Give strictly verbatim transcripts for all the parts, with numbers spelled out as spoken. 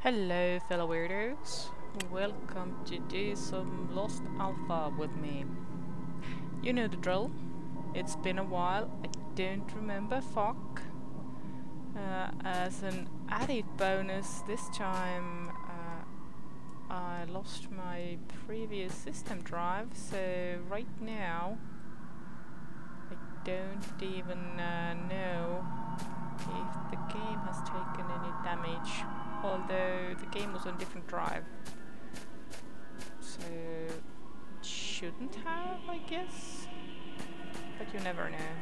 Hello fellow weirdos, welcome to do some Lost Alpha with me. You know the drill, it's been a while, I don't remember fuck. Uh, as an added bonus this time uh, I lost my previous system drive, so right now I don't even uh, know if the game has taken any damage. Although the game was on different drive, so it shouldn't have, I guess, but you never know.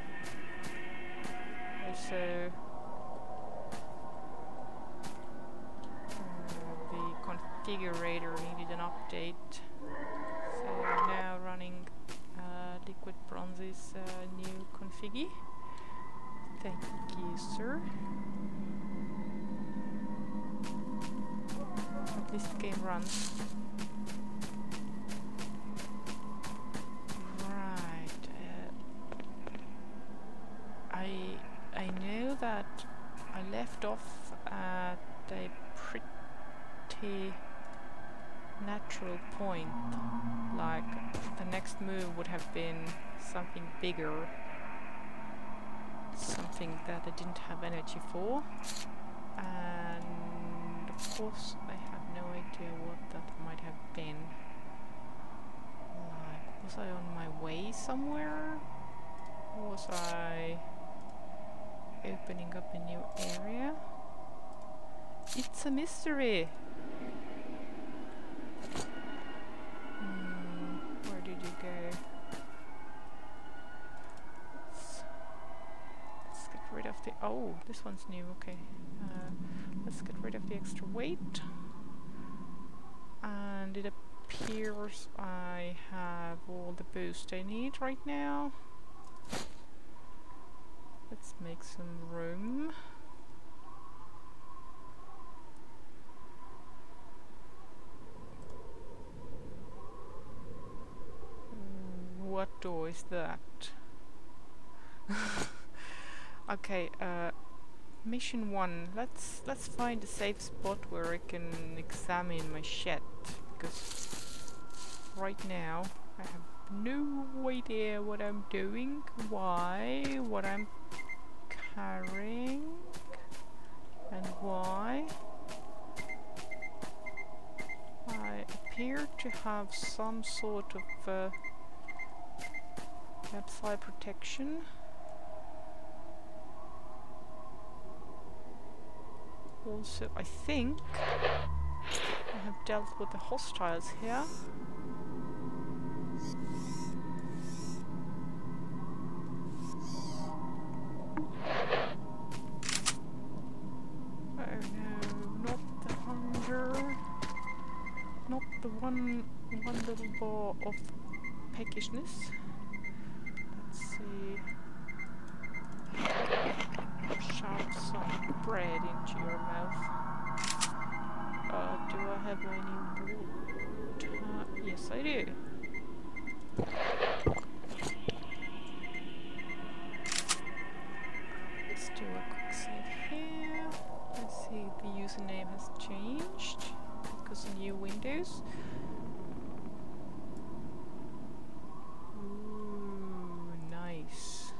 Also, uh, the configurator needed an update, so I'm now running uh, Liquid Bronze's uh, new configi. Thank you, sir. At least the game runs. Right. Uh, I I know that I left off at a pretty natural point. Like the next move would have been something bigger, something that I didn't have energy for, and of course I have no idea what that might have been. Like, was I on my way somewhere? Was I opening up a new area? It's a mystery! Hmm, where did you go? Let's, let's get rid of the... Oh, this one's new, okay. Uh, let's get rid of the extra weight. And it appears I have all the boost I need right now. Let's make some room. What door is that? Okay, uh, mission one. Let's let's find a safe spot where I can examine my shit, because right now I have no idea what I'm doing, why, what I'm carrying, and why. I appear to have some sort of uh, website protection. Also, I think I have dealt with the hostiles here. Oh no, not the hunger. Not the one, one little bar of peckishness. Let's see. Shove some bread into your mouth. Uh, do I have any water? Yes, I do. Let's do a quick save here. Let's see, the username has changed because of new Windows. Ooh, nice.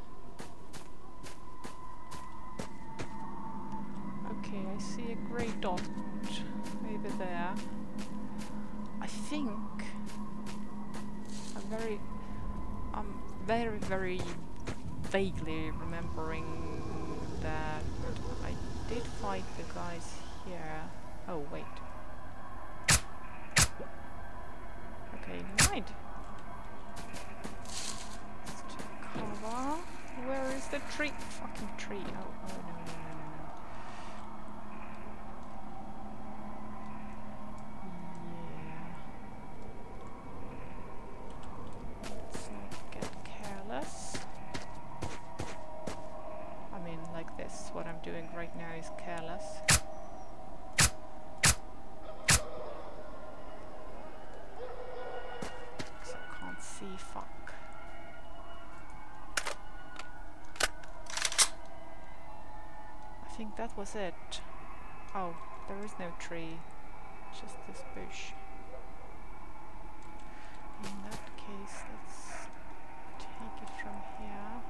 Okay, I see a grey dot over there. I think I'm very, I'm very, very vaguely remembering that I did fight the guys here. Oh wait. Okay, never mind. Let's take cover. Where is the tree? Fucking tree. Oh, oh no, no, no, no, no. Yeah. Let's not get careless. I mean, like this. What I'm doing right now is careless. Because I can't see fuck. I think that was it. Oh, There is no tree, just this bush. In that case, let's take it from here.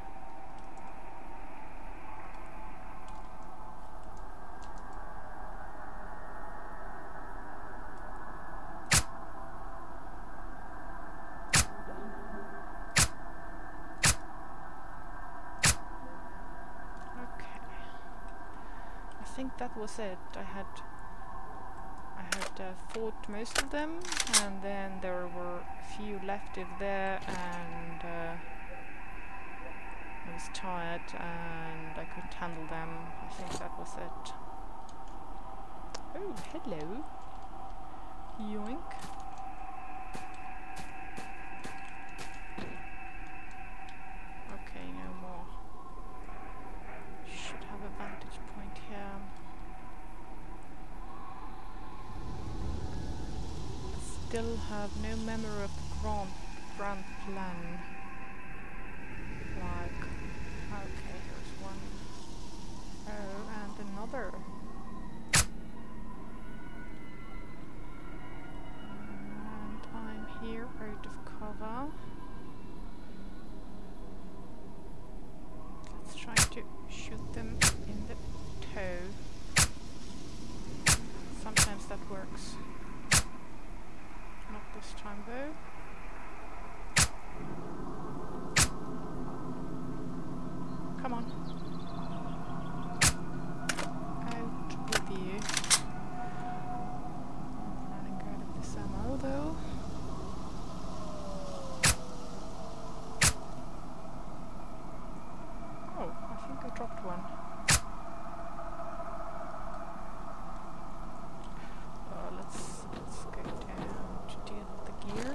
I think that was it. I had I had uh, fought most of them, and then there were a few left in there, and uh, I was tired and I couldn't handle them. I think that was it. Oh, hello. Yoink. Okay, no more. Should have a vantage point here. Still have no memory of the grand, grand plan. Like, okay, here's one. Oh, and another. And I'm here out of cover. Let's try to shoot them in the toe. Sometimes that works. Not this time though. Come on. Out with you. Running out of this ammo though. Oh, I think I dropped one. Uh, let's let's go down to deal with the gear.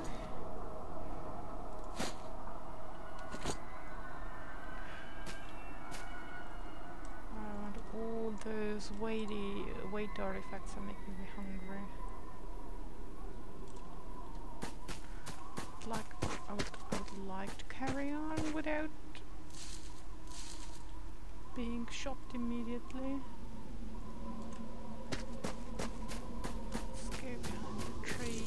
And all those weighty weight artifacts are making me hungry. Like I would, I would like to carry on without being shot immediately. Let's go behind the tree.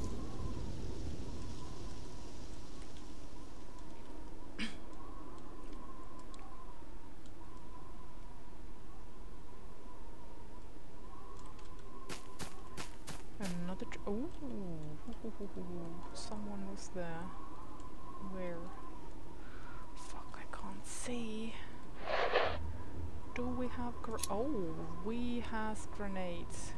Another tr oh, someone was there. Where? Fuck, I can't see. Do we have gr- oh, we has grenades.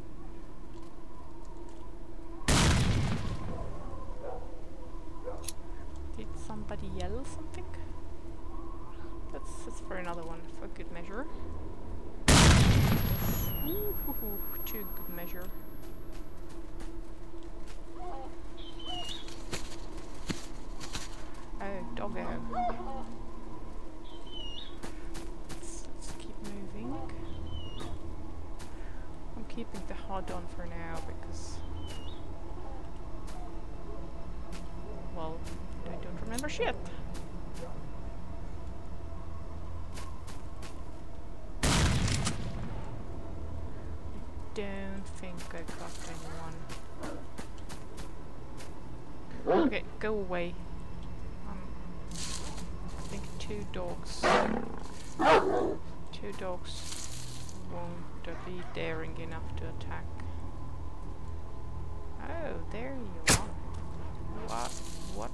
Did somebody yell something? That's, that's for another one, for good measure. Ooh, hoo, hoo, too good measure. Oh, doggo. Let's, let's keep moving. I'm keeping the H U D on for now because, well, I don't remember shit. I don't think I got anyone. Okay, go away. Um, I think two dogs. Two dogs won't uh, be daring enough to attack. Oh, there you are. What? What?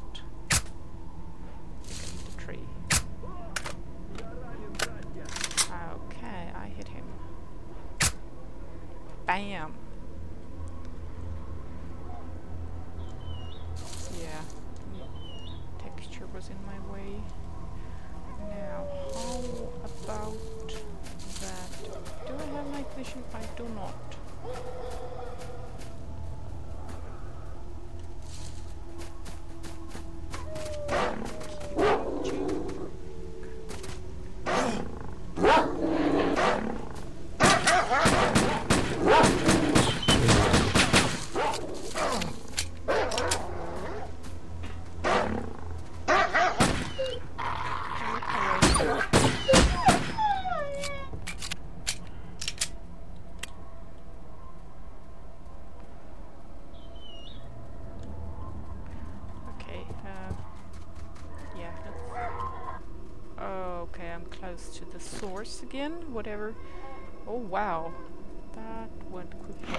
I think I hit the tree. Okay, I hit him. Bam! Yeah, texture was in my way. Now, how about that? Do I have night vision? I do not. again, whatever. Oh wow, that went quickly.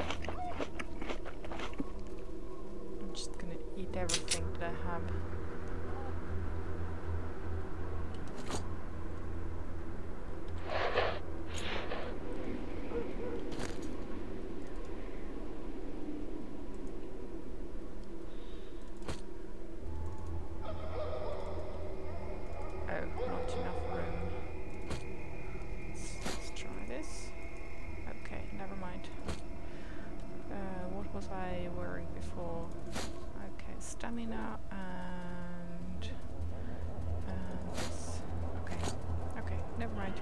I'm just gonna eat everything that I have. Was I wearing before? Okay, stamina and and this. Okay, okay, never mind.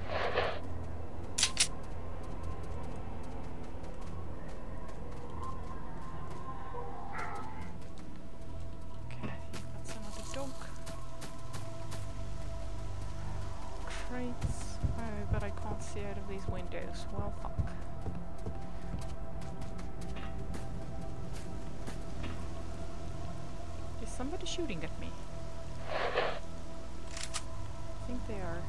Okay, that's another dog. Crates. Oh, but I can't see out of these windows. Well, fuck. Somebody shooting at me. I think they are.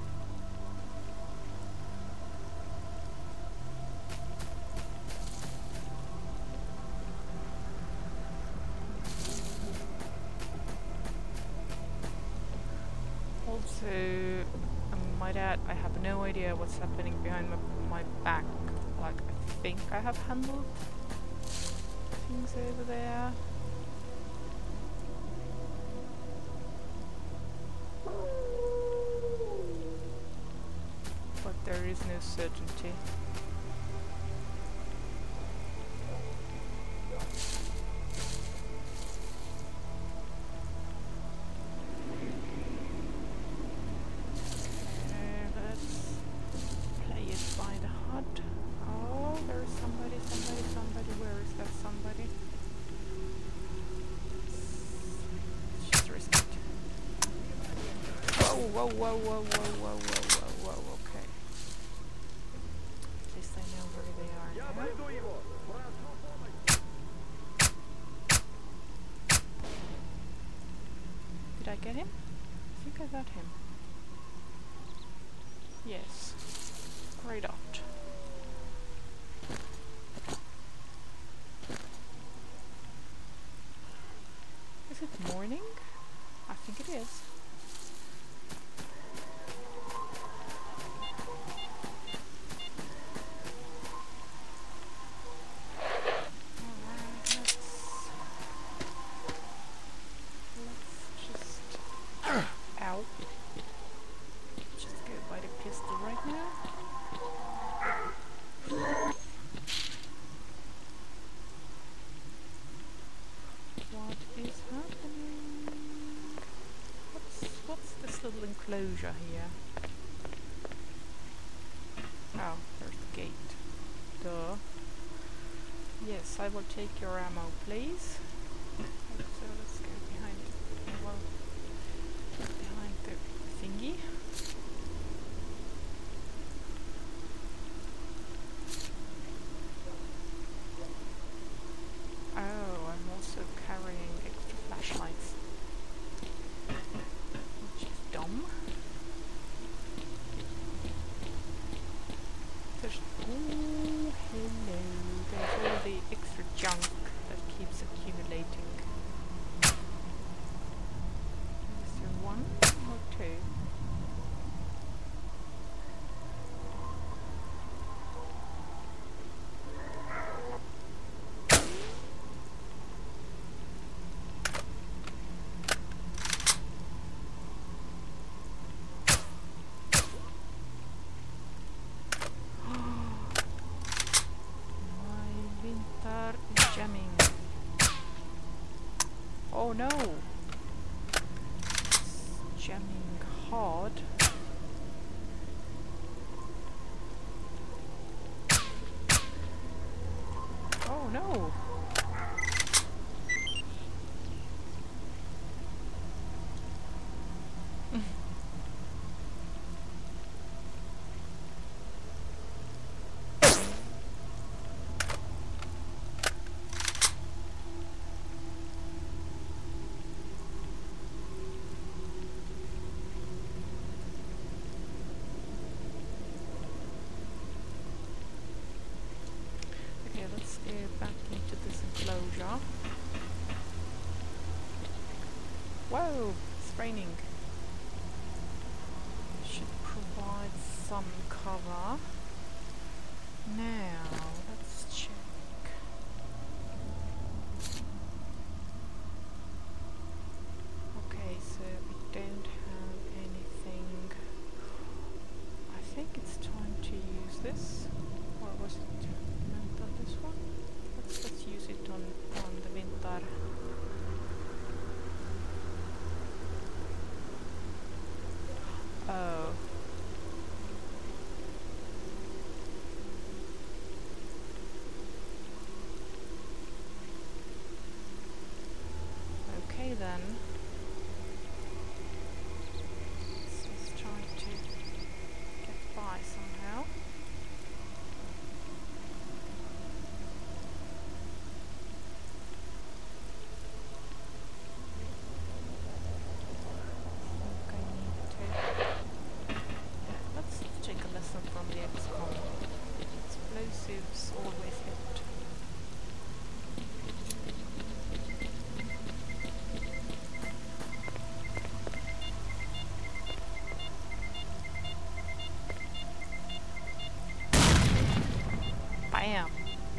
Also, I might add, I have no idea what's happening behind my, my back. Like, I think I have handled things over there. There is no certainty. Okay, let's play it by the H U D. Oh, there is somebody, somebody, somebody. Where is that somebody? Let's just risk it. Whoa, whoa, whoa, whoa, whoa, whoa, whoa, whoa, whoa, okay. At least I know where they are now. Did I get him? I think I got him. Yes. Right out. Is it morning? I think it is. Enclosure here. Oh, there's the gate. Duh. Yes, I will take your ammo, please. So let's go behind it. Well, behind the thingy. Oh, I'm also carrying extra flashlights. Dumb. There's oh hello. There's all the extra junk that keeps accumulating. Is there one or two? Oh no! It's jamming hard. Oh no! Oh, it's raining. Should provide some cover. Now, let's check. Okay, so we don't have anything. I think it's time to use this. Or was it meant on this one? Let's, let's use it on, on the Vintar. Oh. Okay then. Let's just try to get by somehow. I think I need to... Let's take a lesson from the X COM. Explosives always hit. Bam!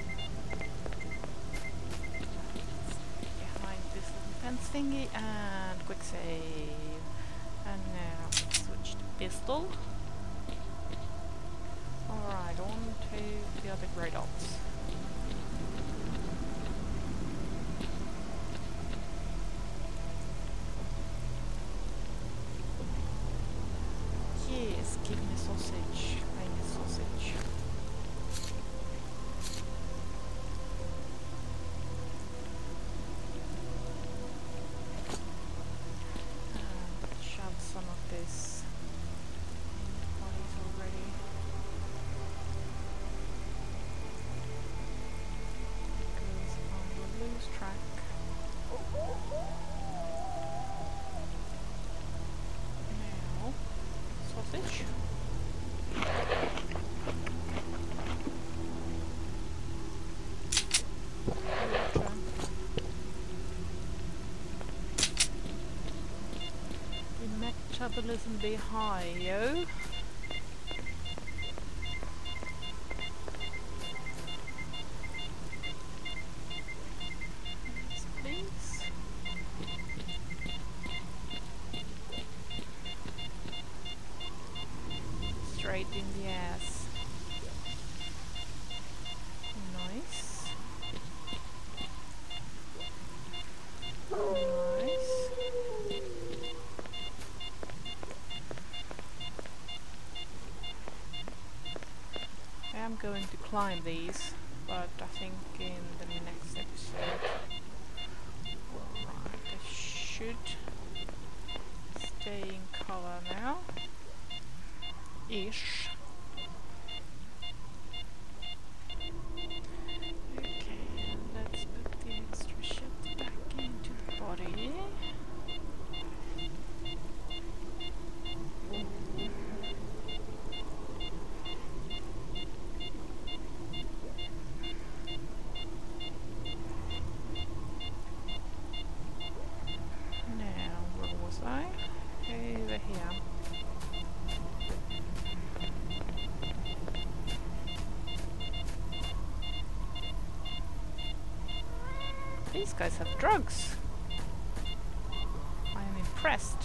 Behind this little fence thingy and quick save. And now switch to pistol. Alright, on to the other grey dots. Yes, give me sausage. I need sausage. And shove some of this in the bodies already. Because I will lose track. Now, sausage. Water. The metabolism be high, yo. Yes, please. Straight in the ass. Nice. Nice. I am going to climb these, but I think in the next episode. Right, I should stay in cover now. Ish. Okay, let's put the extra shit back into the body. Now, where was I? Over here. These guys have drugs. I am impressed.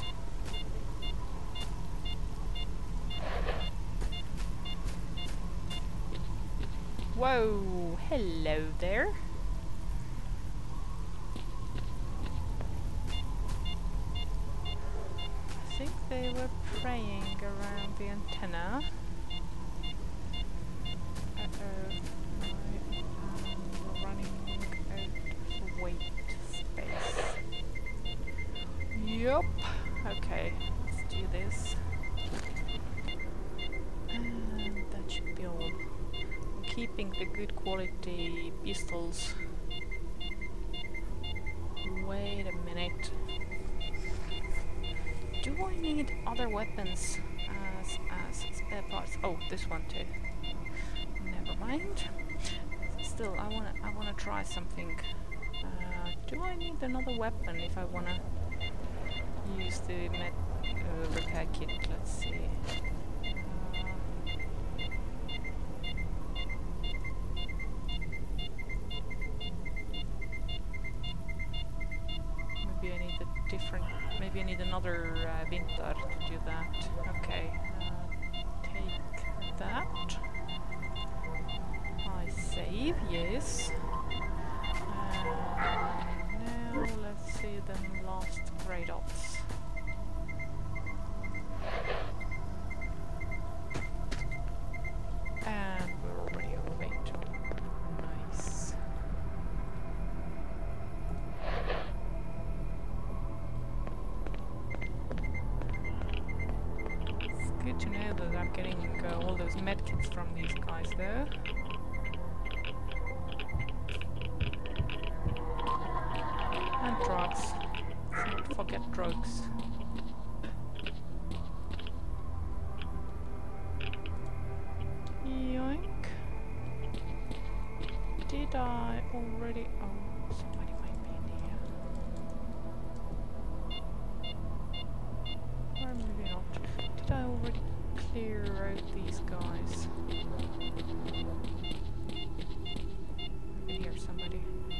Whoa, hello there. I think they were praying around the antenna. Uh-oh. I'm running out of weight space. Yup. Okay, let's do this. And that should be all. I'm keeping the good quality pistols. Wait a minute. Do I need other weapons as, as spare parts? Oh, this one too. Never mind. Still, I wanna, I wanna try something. Uh, do I need another weapon if I wanna use the med uh, repair kit. Let's see. Uh, maybe I need a different. Maybe I need another uh, Vintar to do that. Okay. Uh, take that. I save. Yes. Uh, now let's see the last grey dots. And we're already overweight. Nice. It's good to know that I'm getting uh, all those medkits from these guys though. And drugs. Let's not forget drugs. Yoink. Did I already... Oh, somebody might be in here. Or maybe not. Did I already clear out these guys? I can hear somebody.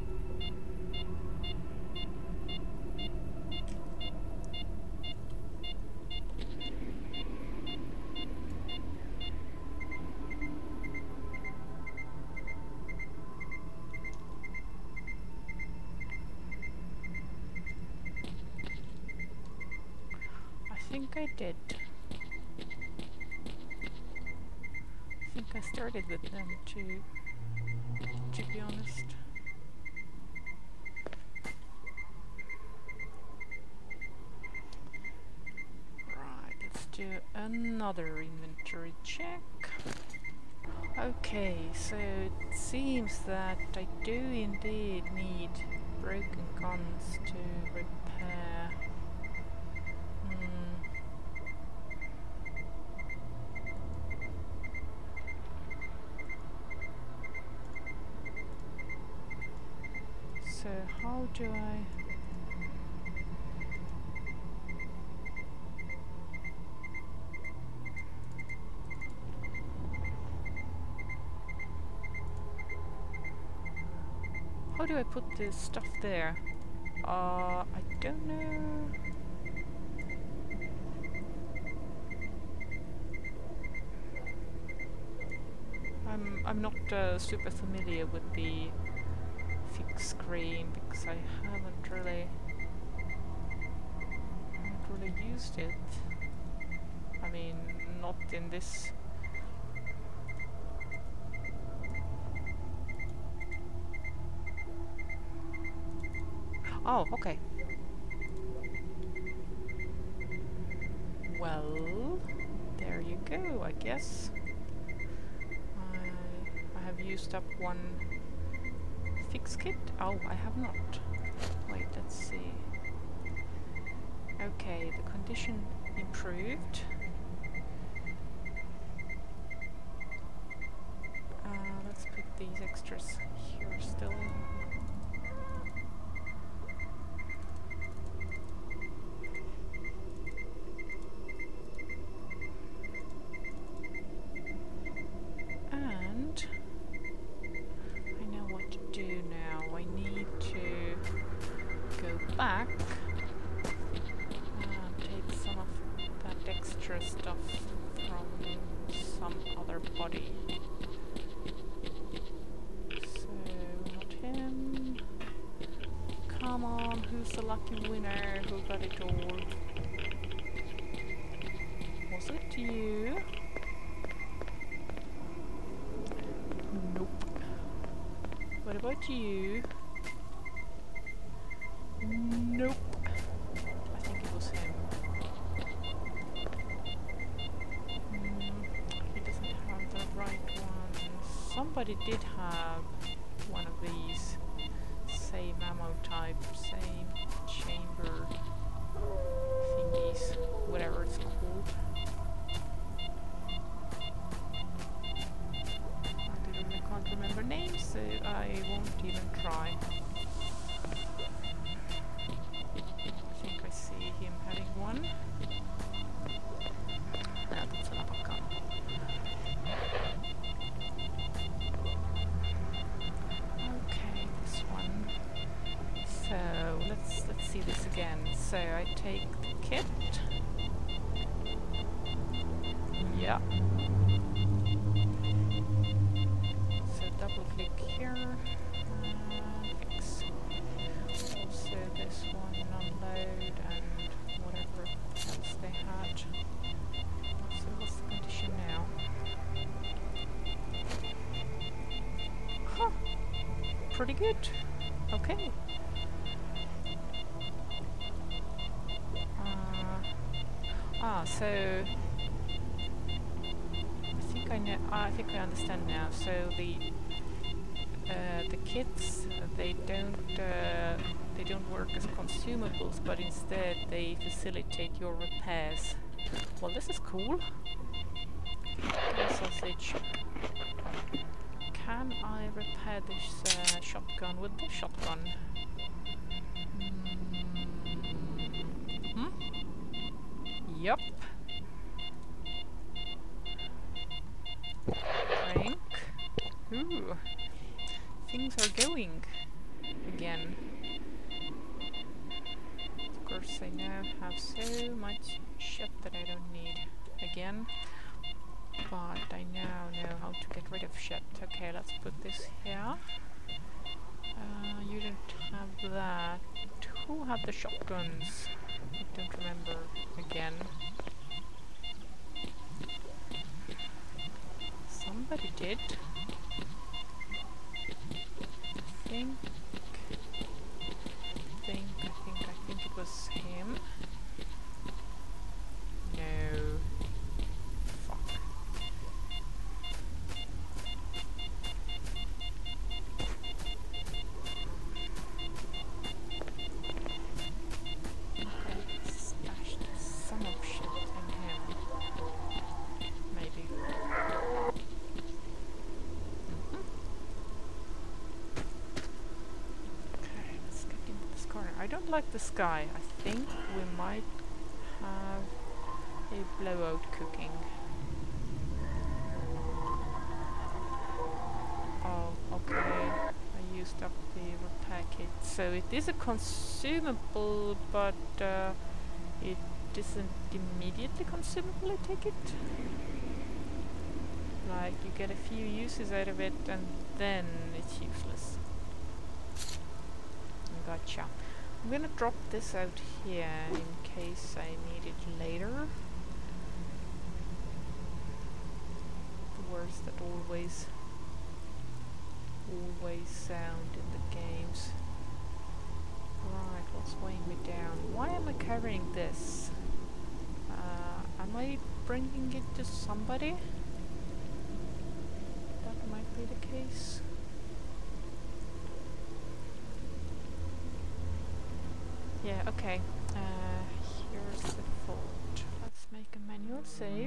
I think I did. I think I started with them too, to be honest. Right, let's do another inventory check. Okay, so it seems that I do indeed need broken guns to repair. So how do I... How do I put this stuff there? Uh, I don't know. I'm I'm not uh, super familiar with the fix screen because I haven't really haven't really used it. I mean, not in this. Oh, okay. Well, there you go, I guess. I, I have used up one fix kit. Oh, I have not. Wait, let's see. Okay, the condition improved. Uh, let's put these extras here still. Back and take some of that extra stuff from some other body. So, not him. Come on, who's the lucky winner? Who got it all? Was it you? Nope. What about you? Nope. I think it was him. Mm, he doesn't have the right one. Somebody did have one of these. Same ammo type, same chamber thingies, whatever it's called. I literally can't remember names, so I won't even try. him having one. No, that's a lava gun. Okay, this one. So let's let's see this again. So I take the kit. Yeah. So double click here. Uh, fix. Also this one unload and whatever else they had. So what's the condition now? Huh. Pretty good. Okay. Uh, ah, so I think I know. I think I understand now. So the uh, the kits uh, they don't uh, they don't work as consumables, but instead they facilitate your repairs. Well, this is cool. Okay, sausage. Can I repair this uh, shotgun with the shotgun? Mm. Hmm? Yup. Crank. Ooh. Things are going again. Of course I now have so much shit that I don't need again. But I now know how to get rid of shit. Okay, let's put this here. Uh, you don't have that. Who had the shotguns? I don't remember again. Somebody did. I think. I think. I think. I think it was him. No. Fuck. Like the sky, I think we might have a blowout cooking. Oh, okay. I used up the repair kit. So it is a consumable, but uh, it isn't immediately consumable, I take it? Like, you get a few uses out of it and then it's useless. Gotcha. I'm gonna drop this out here in case I need it later. The words that always, always sound in the games. Right, what's weighing me down? Why am I carrying this? Uh, am I bringing it to somebody? That might be the case. Yeah, okay. Uh, here's the fault. Let's make a manual save.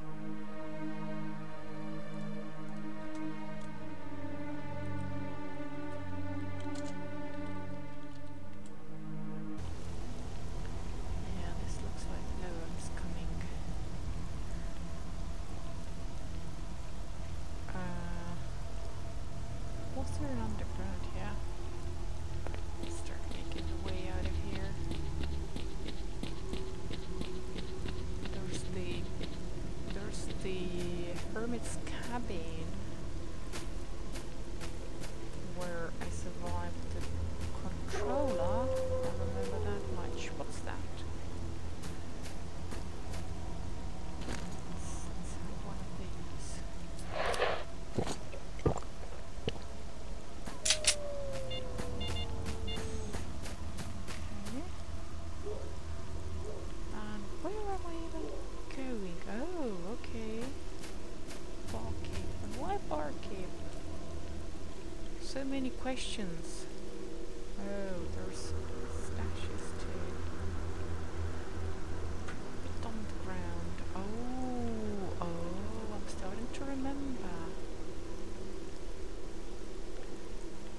Yeah, this looks like Loam's coming. Uh, was there an underground here? Let's start making the way out of here. There's the there's the hermit's cabin where I survived the controller. I remember that much. What's that? Let's, let's have one of these. So many questions. Oh, there's stashes too. Bit on the ground. Oh, oh, I'm starting to remember.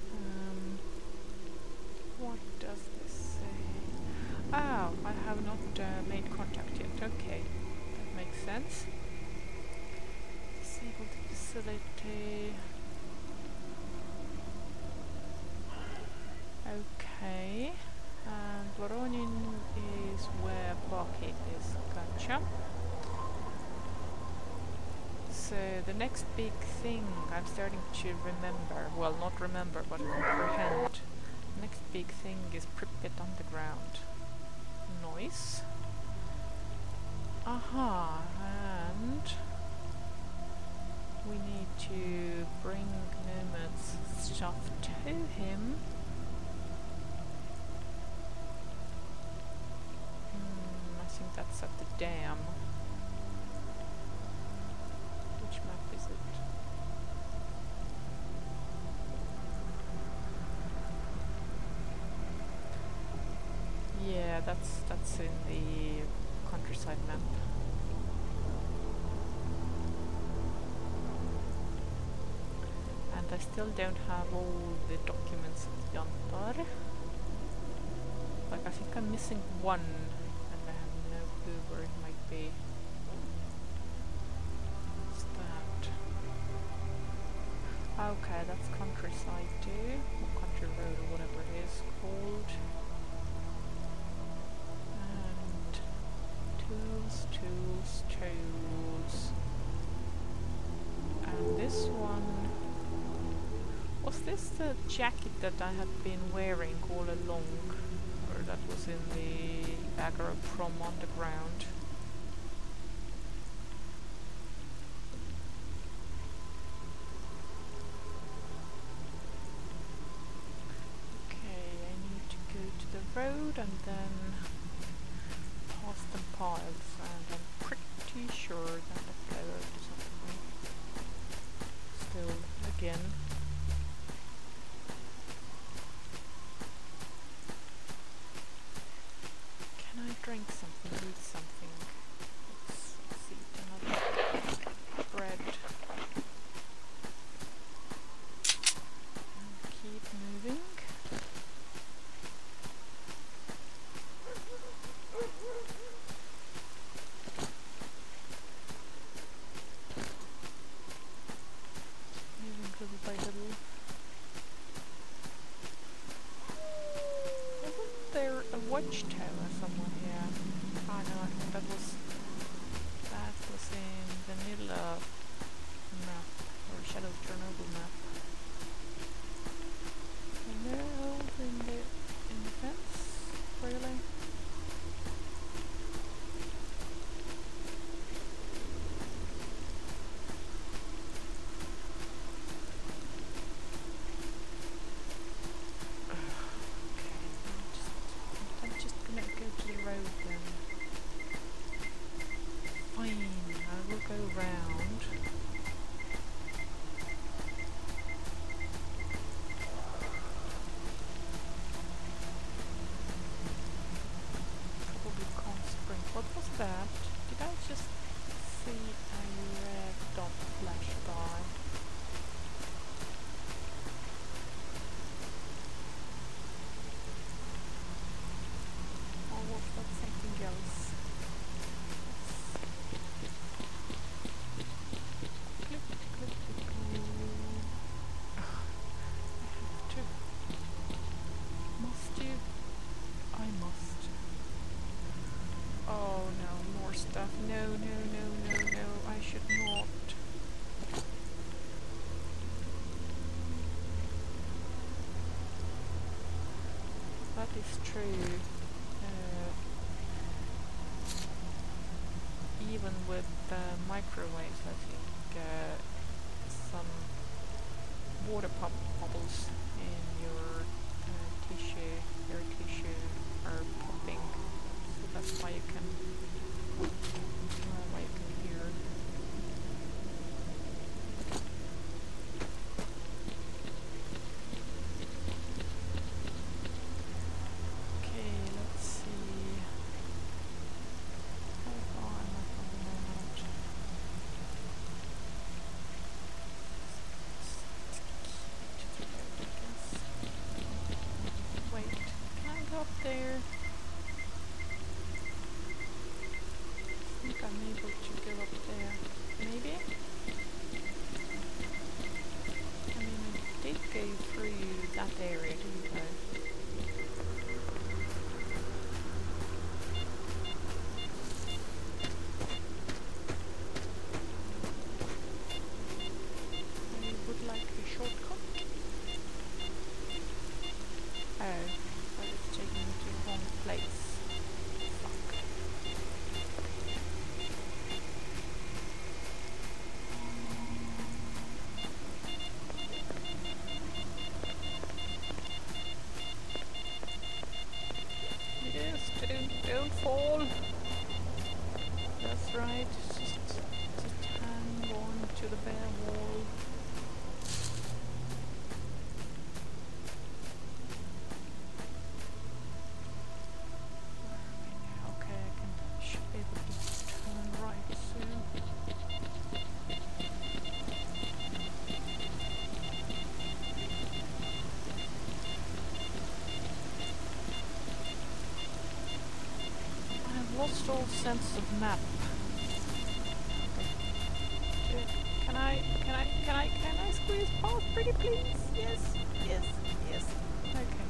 Um, what does this say? Oh, I have not sense. Disable the facility. Okay. And Voronin is where Blockade is. Gotcha. So the next big thing I'm starting to remember, well not remember but comprehend. The next big thing is Pripyat Underground. Noise. Aha, and we need to bring Nomad's stuff to him. Hmm, I think that's at the dam. Which map is it? Yeah, that's that's in the countryside map. And I still don't have all the documents of Yantar. Like I think I'm missing one and I have no clue where it might be. What's that? Okay, that's countryside too. Or country road or whatever it is called. Tools, tools, tools. And this one... Was this the jacket that I had been wearing all along? Or that was in the Agroprom Underground? Okay, I need to go to the road and then past the piles, and I'm pretty sure that I flowed something. Still, again. Can I drink something, eat something? Let's see, another bread. And keep moving. Little by little. Wasn't there a watchtower somewhere here? Ah no, I think that was that was in Vanilla map or Shadow of Chernobyl map. And they're all in the in the fence, really? That? Did I just see a red dot flash by? Or was that something else? Click, click, click, click. I have to. Must you? I must. Oh no, more stuff. No, no, no, no, no, I should not. That is true. Uh, even with uh, microwaves, I think uh, some water pop bubbles in your uh, tissue, your tissue are popping. That's why you can, uh, why you can hear. Okay, let's see. How far am I from the moment? Wait, can I go up there? I think I'm able to that area, didn't I? I would like a shortcut. Oh, but it's taking me to the wrong place. Fuck. Yes, don't, don't fall. That's right, just, just hang on to the bare wall. Where am I now? Okay, I can, should be able to turn right soon. I've lost all sense of map. Can I, can I, can I, can I squeeze past pretty please? Yes, yes, yes. Okay.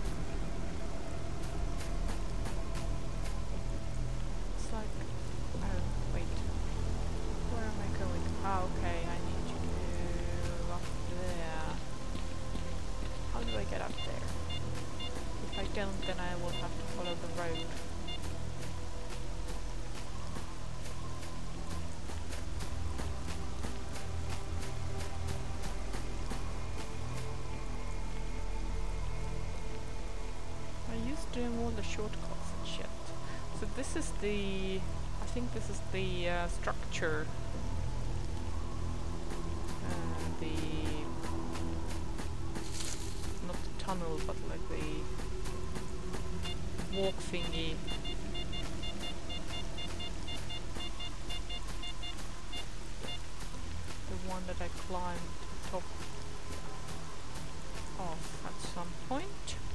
It's like, oh, wait. Where am I going? Ah, okay, I need you to up there. How do I get up there? If I don't, then I will have to follow the road. Doing all the shortcuts and shit. So this is the, I think this is the uh, structure, uh, the, not the tunnel, but like the walk thingy. The one that I climbed to the top of at some point.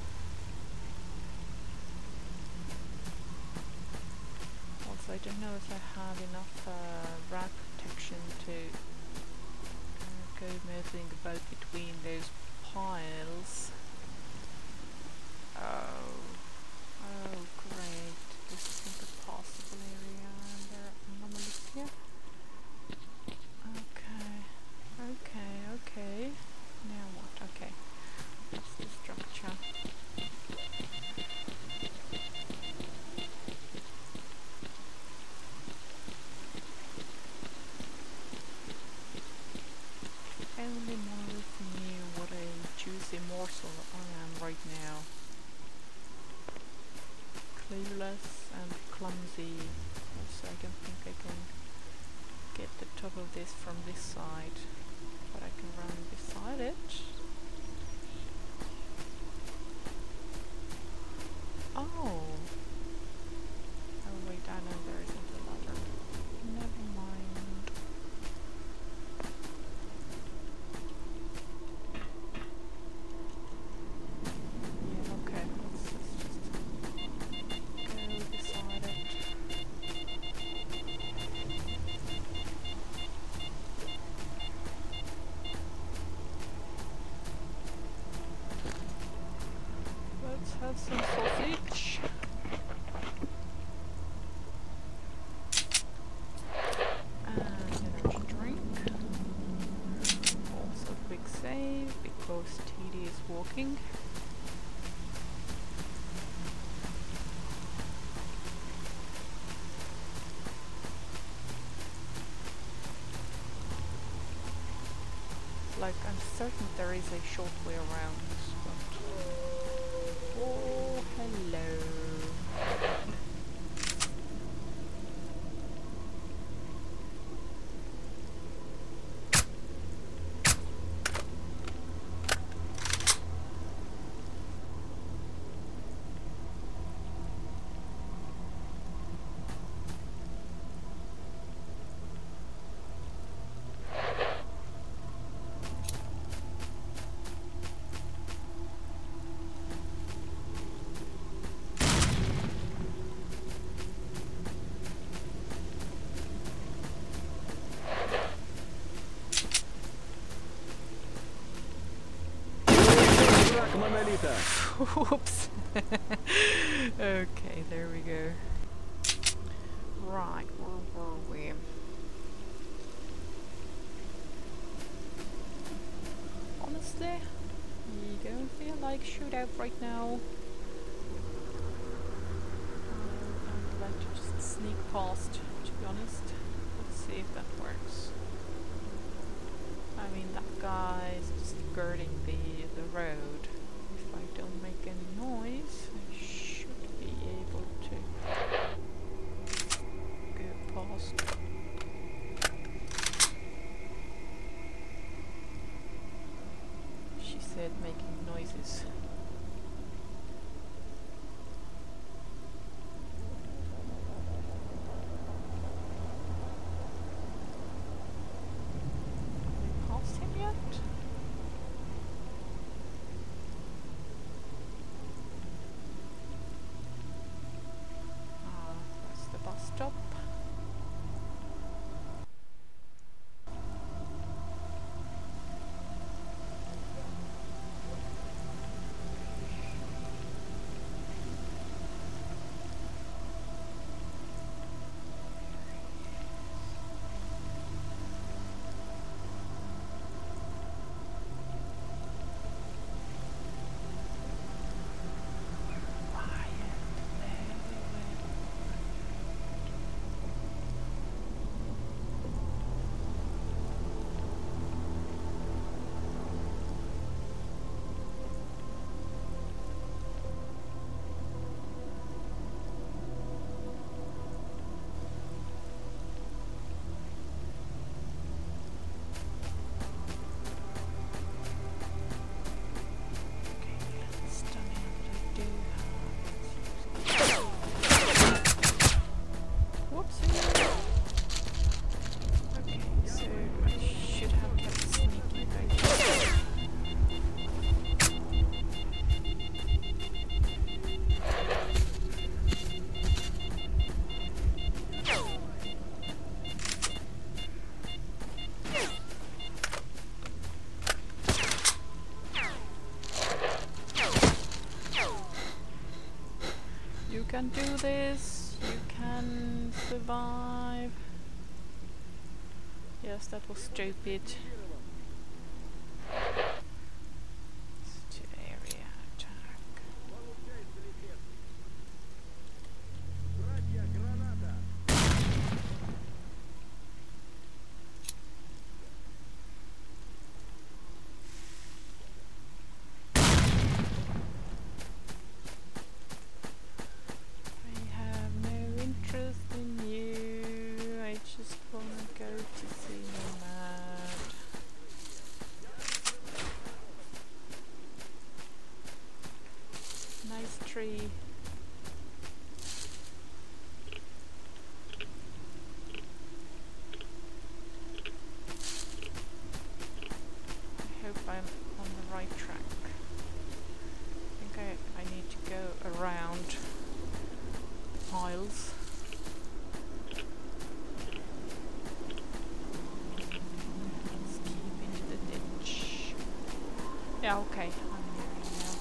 I don't know if I have enough uh, rat protection to uh, go moving about between those piles. Oh, oh great, this isn't a possible area and there are anomalies here. Okay, okay, okay, now what? Okay, that's the structure. Only Monolith knew what a juicy morsel I am right now. Clueless and clumsy. Also, I don't think I can get the top of this from this side, but I can run beside it. Oh! Oh wait, I know there isn't a ladder. Never mind. Have some sausage. And an energy drink. Also quick save because T D is walking. Like, I'm certain there is a short way around this, but... Oh, hello. Manolita. Whoops. Okay, there we go. Right, where were we? Honestly, I don't feel like shootout right now. Uh, I'd like to just sneak past, to be honest. Let's see if that works. I mean, that guy is just skirting the, the road. If I don't make any noise, I should be able to go past. She said making noises. Have we passed him yet? Ah, that's the bus stop. You can do this, you can survive. Yes, that was stupid. It's to area attack. I have no interest in you. I just wanna go to see Nomad. Nice tree. I hope I'm on the right track. I think I, I need to go around the piles. Let's keep into the ditch. Yeah, okay. I'm hearing now.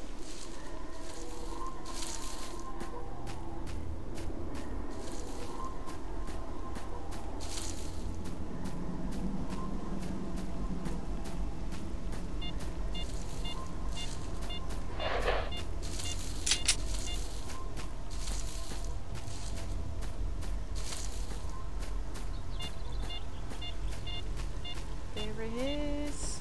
There it is.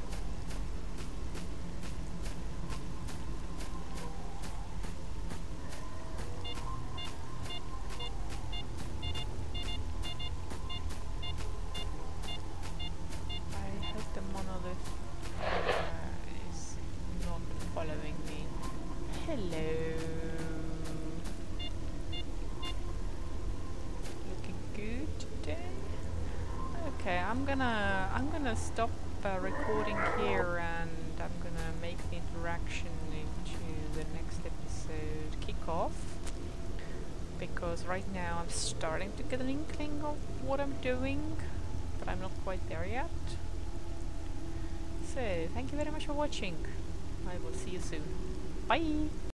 I hope the monolith uh, is not following me. Hello. Looking good today. Okay, I'm gonna I'm gonna stop uh, recording here, and I'm gonna make the interaction into the next episode kick off, because right now I'm starting to get an inkling of what I'm doing, but I'm not quite there yet. So thank you very much for watching. I will see you soon. Bye!